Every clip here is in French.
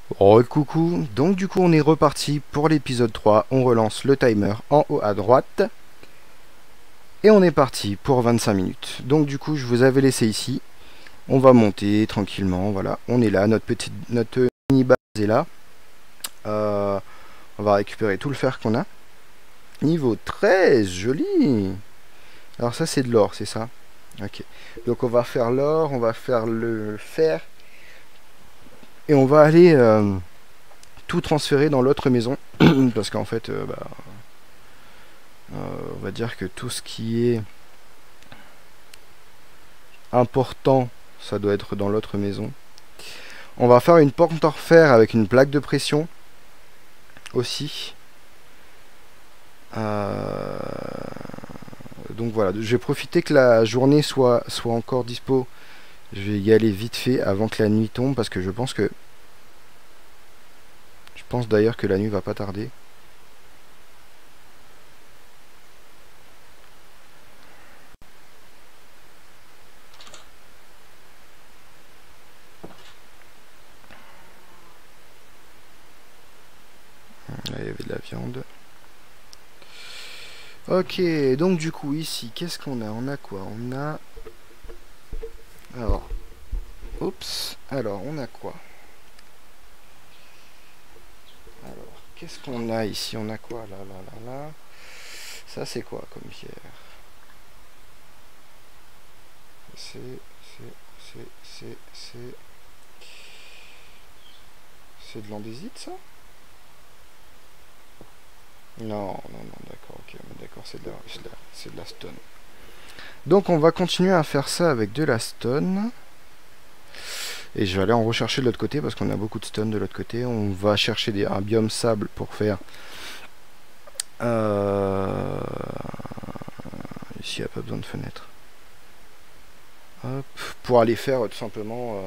Oh coucou, donc du coup on est reparti pour l'épisode 3, on relance le timer en haut à droite et on est parti pour 25 minutes. Donc du coup je vous avais laissé ici, on va monter tranquillement, voilà, on est là, notre mini base est là. On va récupérer tout le fer qu'on a. Niveau 13, joli. Alors ça c'est de l'or, c'est ça? Ok, donc on va faire l'or, on va faire le fer et on va aller tout transférer dans l'autre maison parce qu'en fait on va dire que tout ce qui est important, ça doit être dans l'autre maison. On va faire une porte en fer avec une plaque de pression aussi. Donc voilà, je vais profiter que la journée soit encore dispo. Je vais y aller vite fait avant que la nuit tombe parce que je pense d'ailleurs que la nuit va pas tarder. Là, il y avait de la viande. Ok, donc du coup ici, qu'est-ce qu'on a? On a quoi? On a... Alors, oups, alors on a quoi? Alors, qu'est-ce qu'on a ici? On a quoi? Là, là, là, là. Ça c'est quoi comme pierre? C'est de l'andésite ça? Non, non, non, d'accord, ok, d'accord, c'est de la stone. Donc on va continuer à faire ça avec de la stone. Et je vais aller en rechercher de l'autre côté parce qu'on a beaucoup de stone de l'autre côté. On va chercher un biome sable pour faire... Ici il n'y a pas besoin de fenêtre. Hop, pour aller faire tout simplement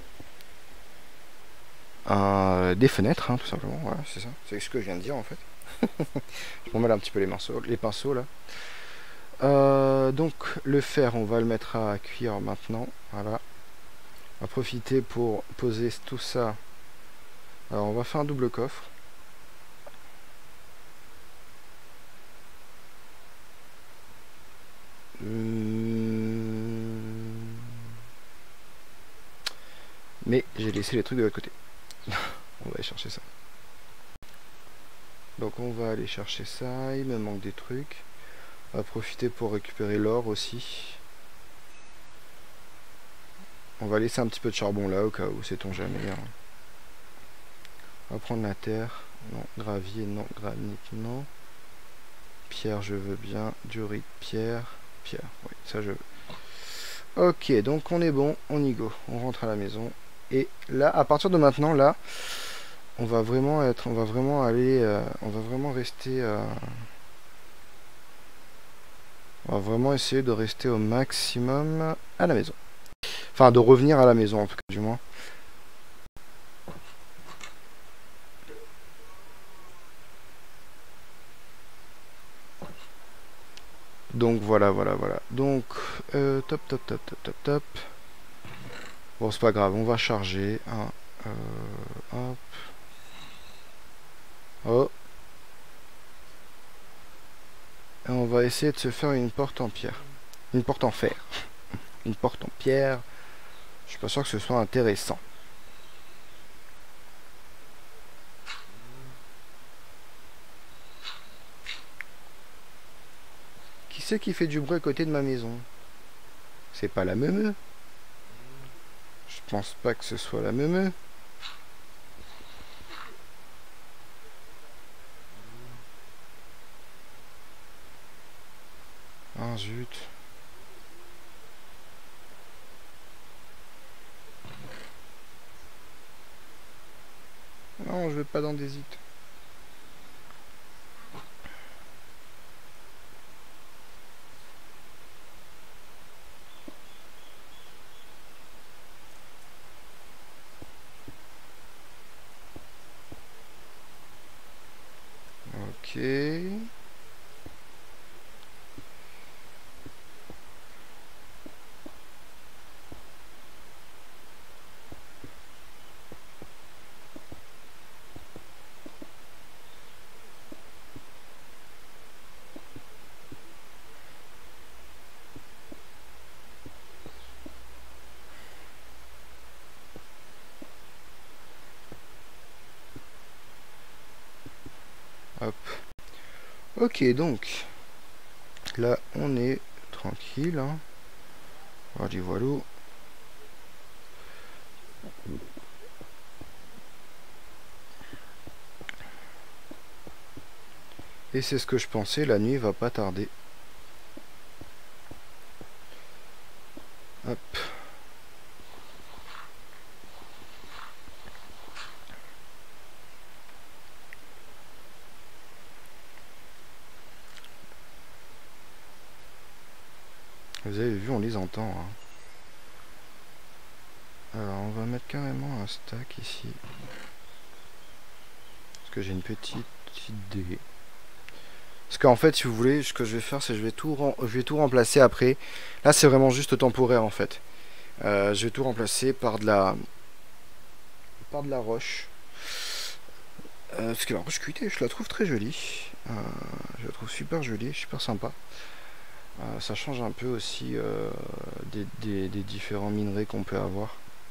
des fenêtres, hein, tout simplement. Voilà, c'est ça. C'est ce que je viens de dire en fait. Je m'en mêle un petit peu les pinceaux là. Donc le fer, on va le mettre à cuire maintenant. Voilà. On va profiter pour poser tout ça. Alors on va faire un double coffre. Mais j'ai laissé les trucs de l'autre côté. On va aller chercher ça. Donc on va aller chercher ça. Il me manque des trucs. On va profiter pour récupérer l'or aussi. On va laisser un petit peu de charbon là au cas où, sait-on jamais. Hein. On va prendre la terre. Non, gravier, non, granit, non. Pierre, je veux bien. Durite, pierre. Pierre, oui, ça je veux. Ok, donc on est bon, on y go. On rentre à la maison. Et là, à partir de maintenant, là, on va vraiment aller, on va vraiment rester, on va vraiment essayer de rester au maximum à la maison. Enfin, de revenir à la maison en tout cas, du moins. Donc voilà, voilà, voilà. Donc, top, top, top, top, top, top. Bon, c'est pas grave, on va charger. Hop. Oh. Et on va essayer de se faire une porte en pierre. Une porte en fer. Une porte en pierre. Je suis pas sûr que ce soit intéressant. Qui c'est qui fait du bruit à côté de ma maison? C'est pas la meumeu? Je pense pas que ce soit la meumeu. Ah zut. Non, je veux pas d'andésite. Ok. Hop. Ok, donc là on est tranquille. Hein. Voilà, voilà. Et c'est ce que je pensais, la nuit va pas tarder. Hop. Vous avez vu, on les entend. Hein. Alors, on va mettre carrément un stack ici. Parce que j'ai une petite idée. Parce qu'en fait, si vous voulez, ce que je vais faire, c'est que je vais tout remplacer après. Là, c'est vraiment juste temporaire, en fait. Je vais tout remplacer par de la roche. Parce que la roche cuitée, je la trouve très jolie. Je la trouve super jolie, super sympa. Ça change un peu aussi des différents minerais qu'on peut avoir.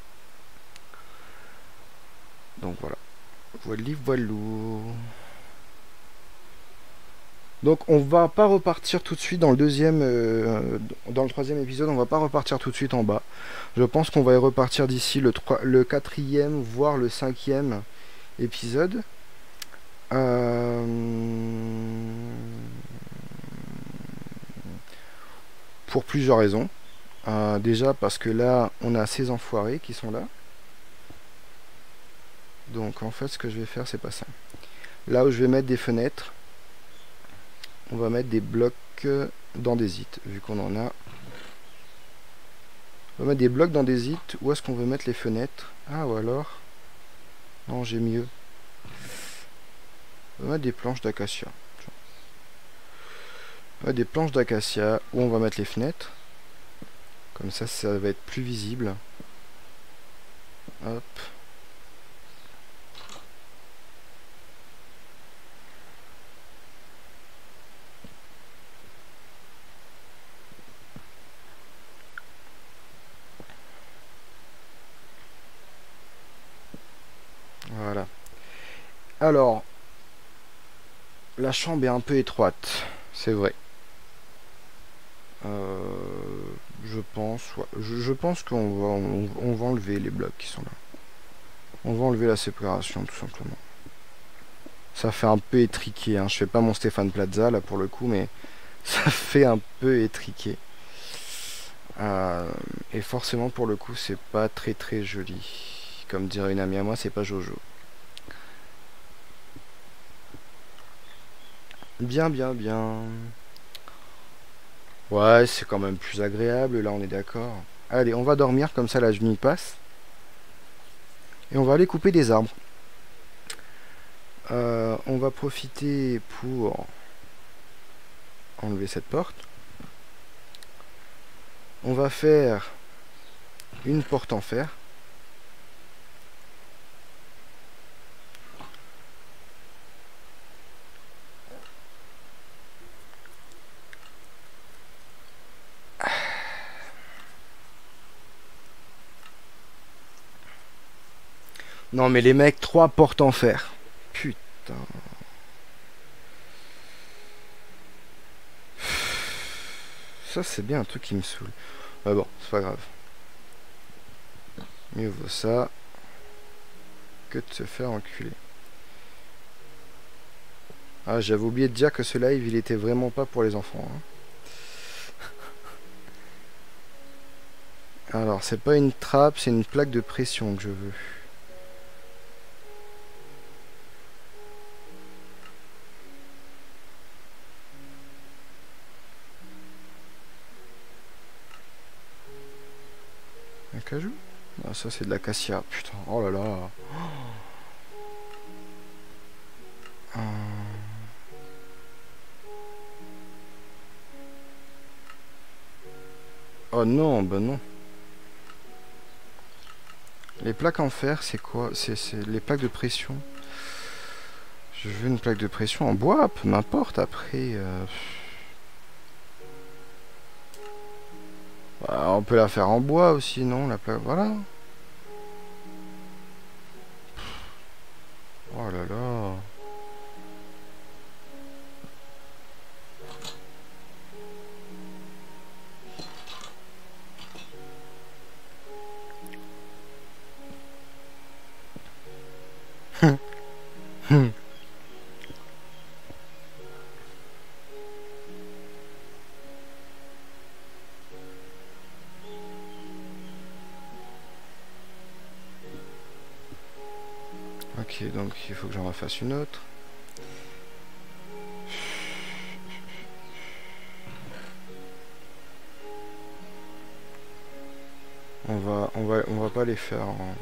Donc voilà. Voilou. Donc on va pas repartir tout de suite dans le deuxième, dans le troisième épisode, on va pas repartir tout de suite en bas. Je pense qu'on va y repartir d'ici le quatrième, voire le cinquième épisode. Pour plusieurs raisons. Déjà parce que là, on a ces enfoirés qui sont là. Donc en fait, ce que je vais faire, c'est pas ça. Là où je vais mettre des fenêtres, on va mettre des blocs d'andésite, vu qu'on en a. On va mettre des blocs d'andésite. Où est-ce qu'on veut mettre les fenêtres? Ah, ou alors... Non, j'ai mieux. On va mettre des planches d'acacia. On va mettre des planches d'acacia où on va mettre les fenêtres. Comme ça, ça va être plus visible. Hop. Voilà. Alors, la chambre est un peu étroite, c'est vrai. Je pense, ouais. Je pense on va enlever les blocs qui sont là. On va enlever la séparation tout simplement. Ça fait un peu étriqué. Hein. Je fais pas mon Stéphane Plaza là pour le coup, mais ça fait un peu étriqué. Et forcément pour le coup, c'est pas très très joli. Comme dirait une amie à moi, c'est pas Jojo. Bien, bien, bien. Ouais, c'est quand même plus agréable, là on est d'accord. Allez, on va dormir, comme ça la nuit passe. Et on va aller couper des arbres. On va profiter pour enlever cette porte. On va faire une porte en fer. Non mais les mecs, 3 portes en fer. Putain. Ça c'est bien un truc qui me saoule. Mais bon, c'est pas grave. Mieux vaut ça que de se faire enculer. Ah, j'avais oublié de dire que ce live il était vraiment pas pour les enfants. Hein. Alors, c'est pas une trappe, c'est une plaque de pression que je veux. Un cajou? Ah, ça c'est de l'acacia. Putain, oh là là. Oh non, bah non. Les plaques en fer, c'est quoi? C'est les plaques de pression. Je veux une plaque de pression en bois, peu m'importe après. Bah, on peut la faire en bois aussi, non? La plaque, voilà. Oh là là. Ok, donc il faut que j'en refasse une autre. On va pas les faire en...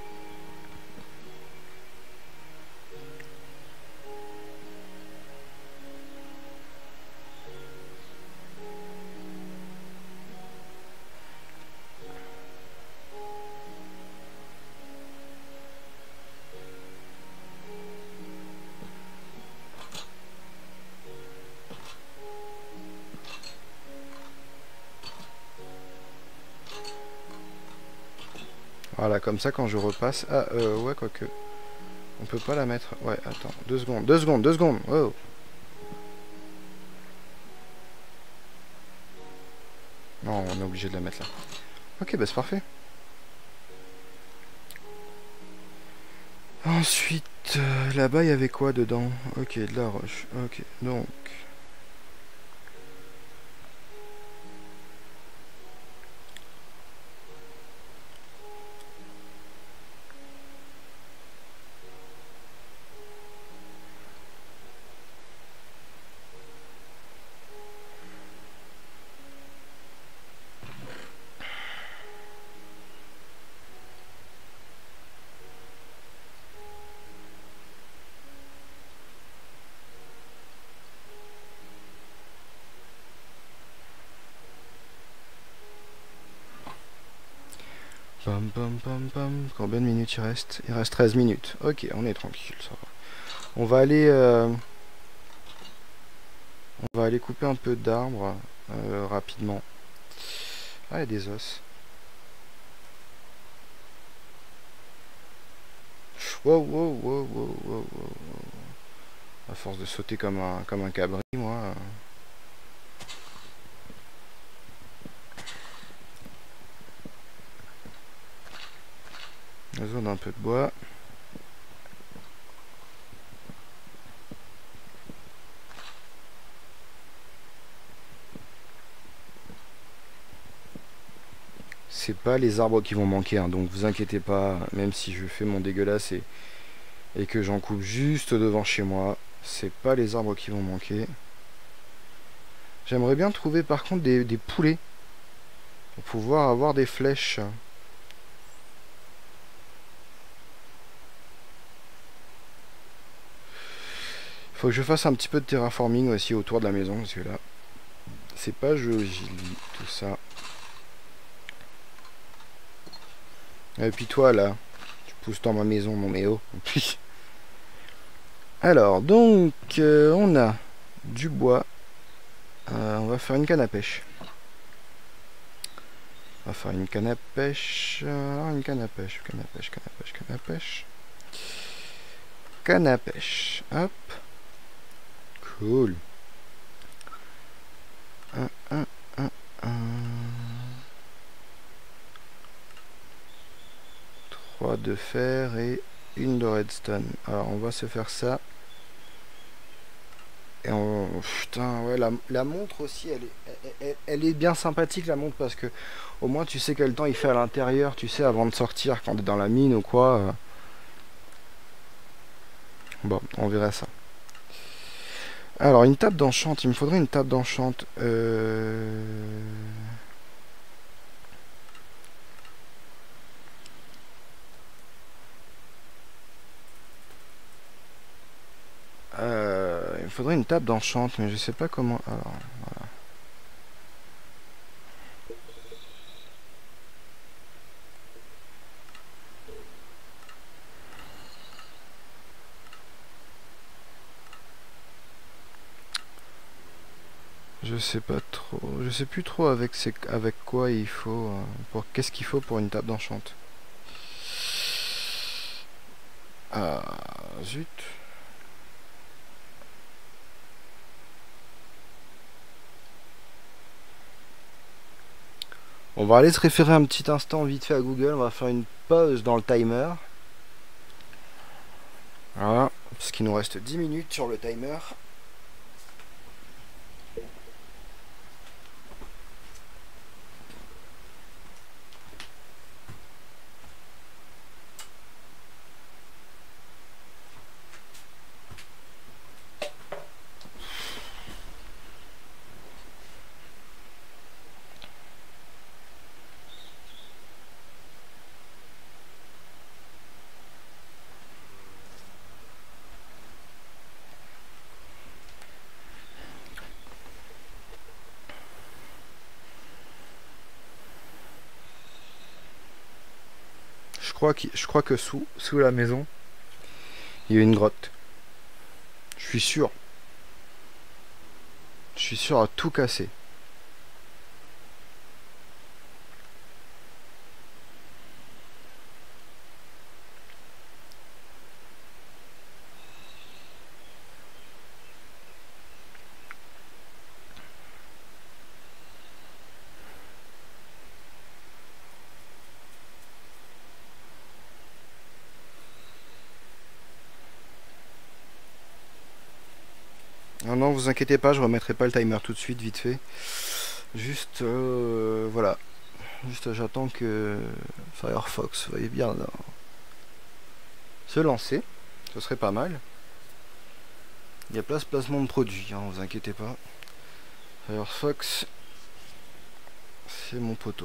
Voilà, comme ça quand je repasse... Ah, ouais, quoique... On peut pas la mettre... Ouais, attends, 2 secondes, 2 secondes, 2 secondes. Oh. Non, on est obligé de la mettre là. Ok, bah c'est parfait. Ensuite, là-bas, il y avait quoi dedans? Ok, de la roche. Ok, donc... Pam pam pam pam. Combien de minutes il reste? Il reste 13 minutes. Ok, on est tranquille, ça va. On va aller... On va aller couper un peu d'arbres rapidement. Ah, il y a des os. Wow, wow, wow, wow, wow, wow. À force de sauter comme un cabri, moi... Besoin d'un peu de bois. C'est pas les arbres qui vont manquer, hein, donc vous inquiétez pas, même si je fais mon dégueulasse et que j'en coupe juste devant chez moi, c'est pas les arbres qui vont manquer. J'aimerais bien trouver par contre des poulets pour pouvoir avoir des flèches. Faut que je fasse un petit peu de terraforming aussi autour de la maison, parce que là, c'est pas joli tout ça. Et puis toi là, tu pousses dans ma maison, mon méo. Alors, donc, on a du bois. On va faire une canne à pêche. On va faire une canne à pêche. Une canne à pêche, canne à pêche, canne à pêche, canne à pêche. Canne à pêche. Hop. Cool. 3 de fer et une de redstone. Alors, on va se faire ça. Et on... Putain, ouais, la montre aussi, elle est bien sympathique, la montre, parce que au moins tu sais quel temps il fait à l'intérieur, tu sais, avant de sortir, quand on est dans la mine ou quoi. Bon, on verra ça. Alors, une table d'enchant, il me faudrait une table d'enchant. Il me faudrait une table d'enchant, mais je sais pas comment... Alors, voilà. Je sais pas trop. Je sais plus trop avec quoi il faut. Qu'est-ce qu'il faut pour une table d'enchant. Ah, zut. On va aller se référer un petit instant vite fait à Google. On va faire une pause dans le timer. Voilà, parce qu'il nous reste 10 minutes sur le timer. Je crois que sous la maison, il y a une grotte. Je suis sûr. Je suis sûr à tout casser. Non, non, vous inquiétez pas, je remettrai pas le timer tout de suite, vite fait. Juste, voilà. Juste, j'attends que Firefox veuille bien là, se lancer. Ce serait pas mal. Il y a placement de produit, hein, vous inquiétez pas. Firefox, c'est mon poteau.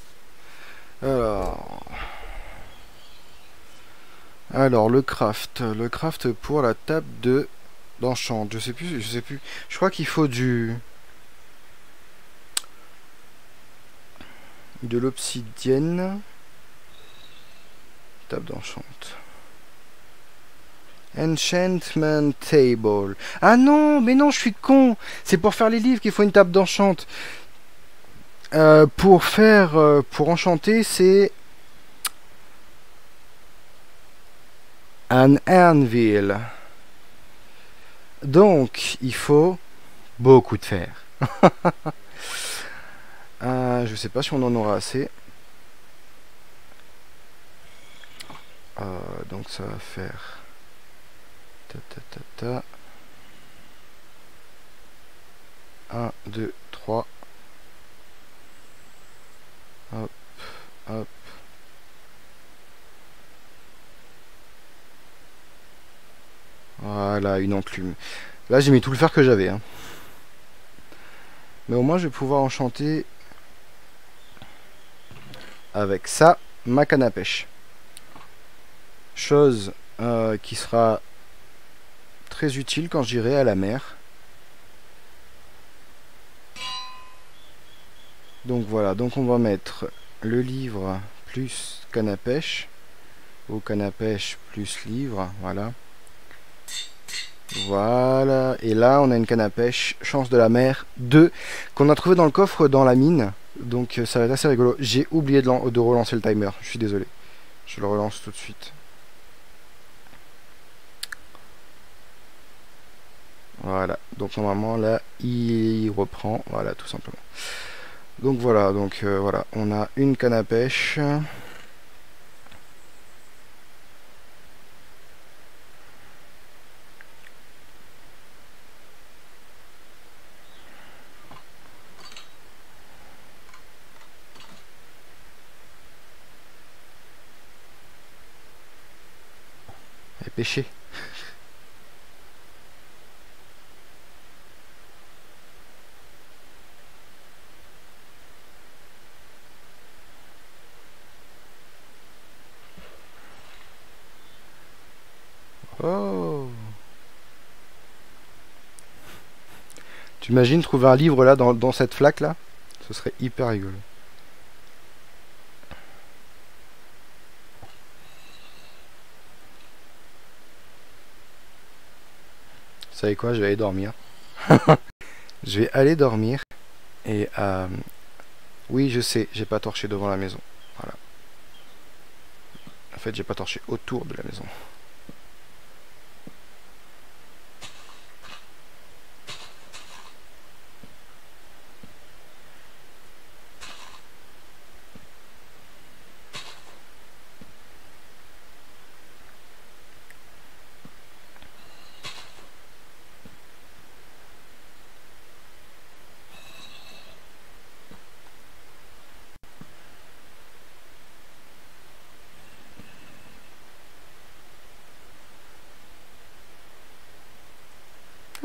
Alors le craft pour la table de d'enchant. Je sais plus. Je crois qu'il faut de l'obsidienne. Table d'enchant. Enchantment table. Ah non, mais non, je suis con. C'est pour faire les livres qu'il faut une table d'enchant. Pour enchanter, c'est un anvil. Donc, il faut beaucoup de fer. Je sais pas si on en aura assez. Donc ça va faire... Ta, ta, ta, ta. 1, 2, 3. Hop, hop. Voilà, une enclume. Là, j'ai mis tout le fer que j'avais. Hein. Mais au moins, je vais pouvoir enchanter avec ça ma canne à pêche. Chose qui sera très utile quand j'irai à la mer. Donc voilà, donc on va mettre le livre plus canne à pêche. Ou canne à pêche plus livre, voilà. Voilà, et là on a une canne à pêche, chance de la mer 2, qu'on a trouvé dans le coffre dans la mine. Donc ça va être assez rigolo. J'ai oublié de relancer le timer, je suis désolé. Je le relance tout de suite. Voilà, donc normalement là il reprend, voilà tout simplement. Donc voilà, voilà, on a une canne à pêche. Et pêcher. Oh! Tu imagines trouver un livre là dans cette flaque là? Ce serait hyper rigolo. Vous savez quoi? Je vais aller dormir. Je vais aller dormir. Et oui, je sais, j'ai pas torché devant la maison. Voilà. En fait, j'ai pas torché autour de la maison.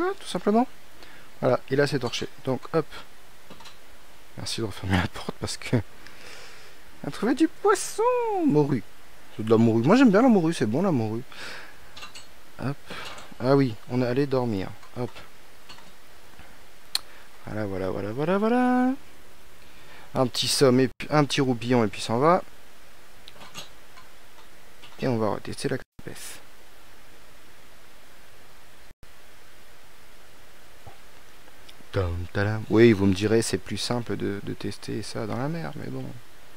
Voilà, tout simplement. Voilà, et là c'est torché. Donc hop. Merci de refermer la porte parce que... On a trouvé du poisson. Morue. C'est de la morue. Moi j'aime bien la morue, c'est bon la morue. Hop. Ah oui, on est allé dormir. Hop. Voilà, voilà, voilà, voilà, voilà. Un petit somme et puis un petit roupillon et puis s'en va. Et on va retester la espèce. Oui, vous me direz, c'est plus simple de tester ça dans la mer, mais bon.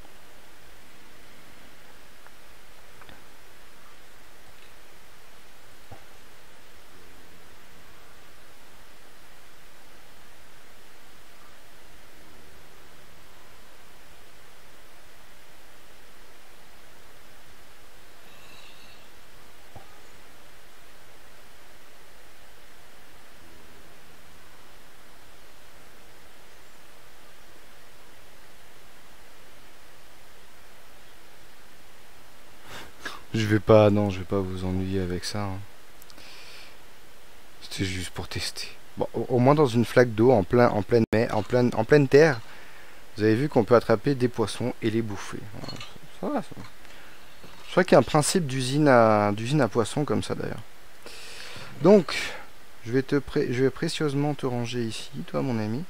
Je vais pas, non, je vais pas vous ennuyer avec ça. Hein. C'était juste pour tester. Bon, au moins dans une flaque d'eau en pleine terre, vous avez vu qu'on peut attraper des poissons et les bouffer. Ça va, ça va. Je crois qu'il y a un principe d'usine à poissons comme ça d'ailleurs. Donc, je vais précieusement te ranger ici, toi mon ami.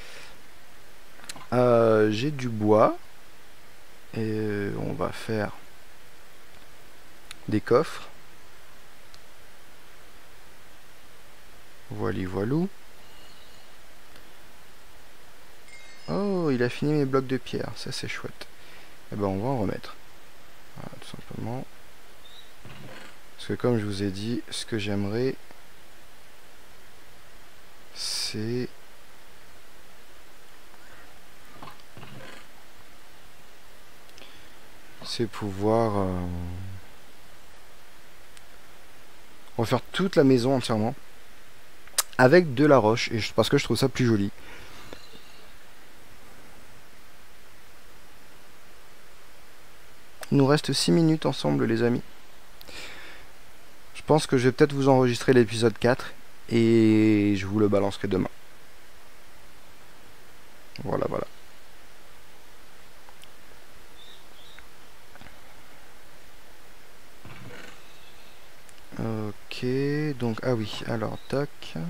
J'ai du bois et on va faire des coffres. Voili voilou. Oh, il a fini mes blocs de pierre, ça c'est chouette. Et ben on va en remettre. Voilà, tout simplement. Parce que comme je vous ai dit, ce que j'aimerais, c'est pouvoir refaire toute la maison entièrement avec de la roche, et parce que je trouve ça plus joli. Il nous reste 6 minutes ensemble les amis. Je pense que je vais peut-être vous enregistrer l'épisode 4 et je vous le balancerai demain. Voilà, voilà. Ok, donc, ah oui, alors, tac.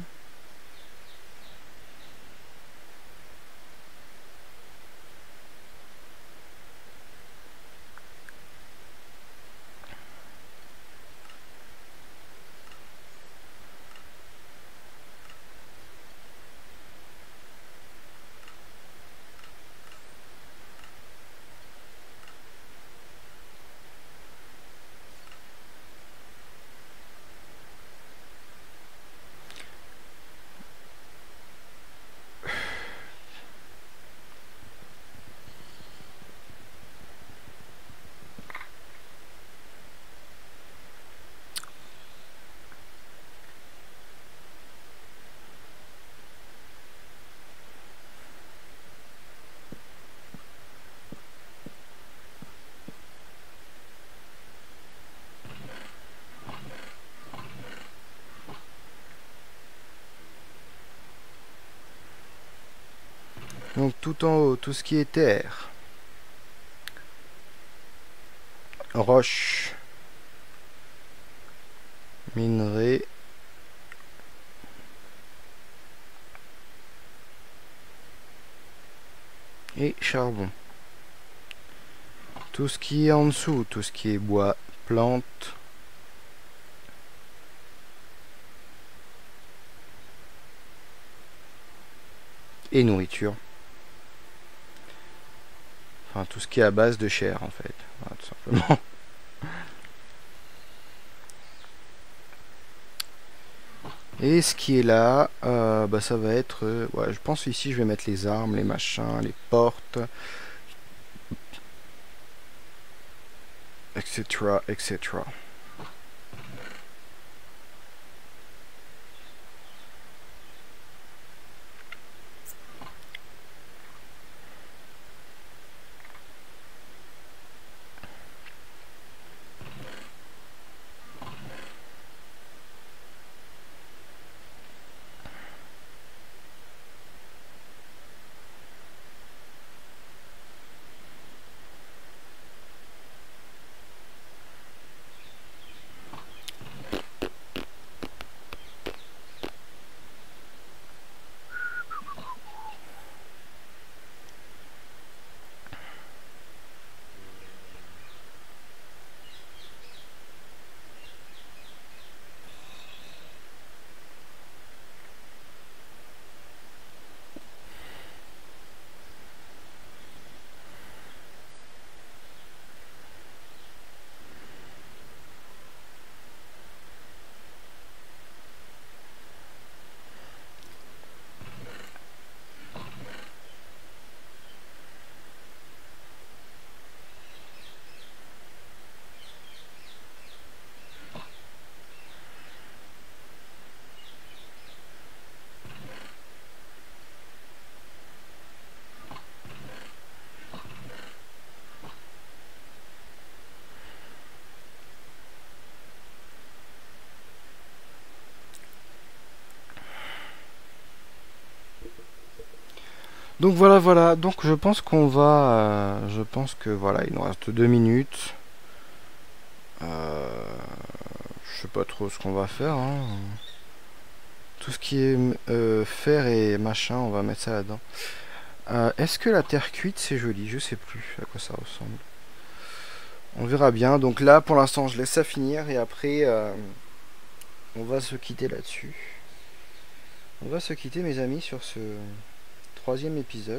Donc tout en haut, tout ce qui est terre, roche, minerai, et charbon. Tout ce qui est en dessous, tout ce qui est bois, plantes, et nourriture. Enfin, tout ce qui est à base de chair, en fait. Voilà, tout simplement. Et ce qui est là, bah, ça va être... ouais, je pense ici, je vais mettre les armes, les machins, les portes, etc., etc. Donc voilà, voilà. Donc je pense qu'on va... je pense que voilà, il nous reste 2 minutes. Je sais pas trop ce qu'on va faire. Hein. Tout ce qui est fer et machin, on va mettre ça là-dedans. Est-ce que la terre cuite, c'est joli? Je sais plus à quoi ça ressemble. On verra bien. Donc là, pour l'instant, je laisse ça finir. Et après, on va se quitter là-dessus. On va se quitter, mes amis, sur ce 3e épisode.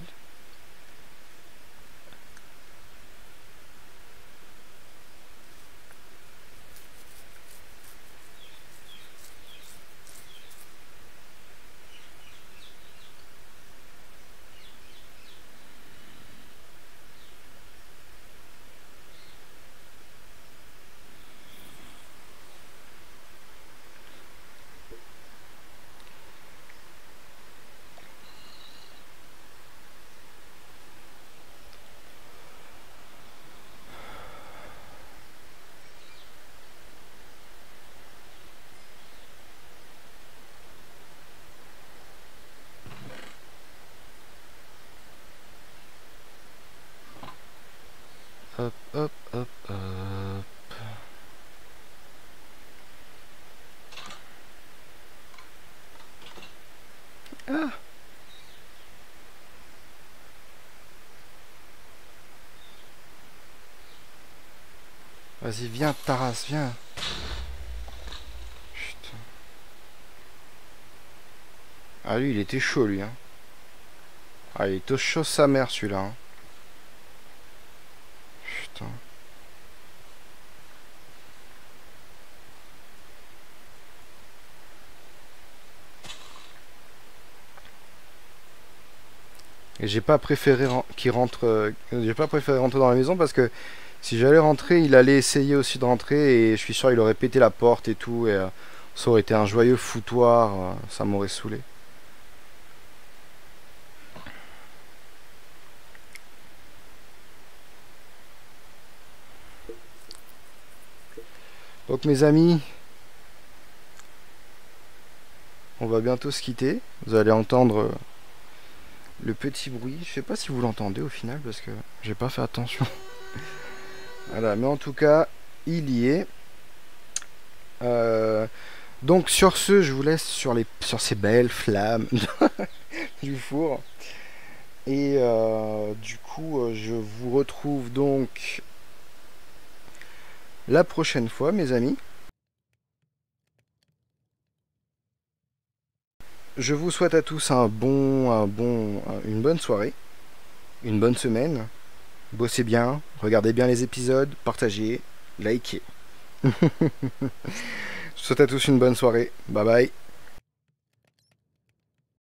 Hop, hop, hop, hop. Ah! Vas-y, viens, Taras, viens. Putain. Ah, lui, il était chaud, lui. Hein. Ah, il était chaud sa mère, celui-là. Hein. Putain. Et j'ai pas préféré qu'il rentre. J'ai pas préféré rentrer dans la maison parce que si j'allais rentrer, il allait essayer aussi de rentrer et je suis sûr il aurait pété la porte et tout et ça aurait été un joyeux foutoir. Ça m'aurait saoulé. Donc mes amis, on va bientôt se quitter. Vous allez entendre le petit bruit. Je sais pas si vous l'entendez au final parce que j'ai pas fait attention. Voilà, mais en tout cas, il y est. Donc sur ce, je vous laisse sur ces belles flammes du four. Et du coup, je vous retrouve donc la prochaine fois, mes amis. Je vous souhaite à tous une bonne soirée, une bonne semaine. Bossez bien, regardez bien les épisodes, partagez, likez. Je vous souhaite à tous une bonne soirée. Bye bye.